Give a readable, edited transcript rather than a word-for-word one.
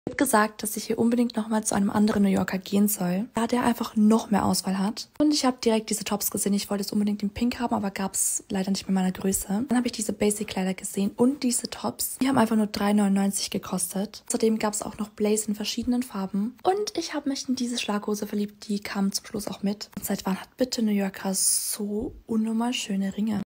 Ich habe gesagt, dass ich hier unbedingt nochmal zu einem anderen New Yorker gehen soll, da der einfach noch mehr Auswahl hat. Und ich habe direkt diese Tops gesehen. Ich wollte es unbedingt in Pink haben, aber gab es leider nicht mit meiner Größe. Dann habe ich diese Basic-Kleider gesehen und diese Tops. Die haben einfach nur 3,99 gekostet. Außerdem gab es auch noch Blaze in verschiedenen Farben. Und ich habe mich in diese Schlaghose verliebt. Die kam zum Schluss auch mit. Und seit wann hat bitte New Yorker so unnormal schöne Ringe?